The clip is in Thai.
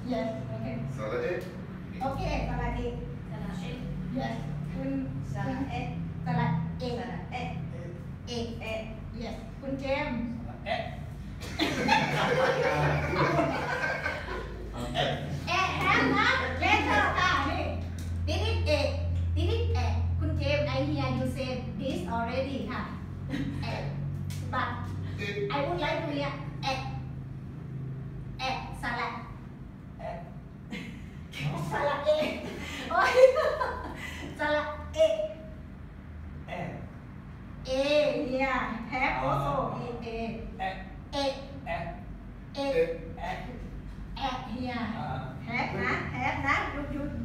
yes okay สระเอ okay สระเอ yes คุณสระเอสระเอเอyes คุณเจมส์เอะแฮมนะเลเตอร์ค่ะนี่ดิดิเอะคุณเจมส์ I hear you say this already ค่ะbut I would like to hear สระสระเอโอ้ยสระเอyeah have also here have นะ you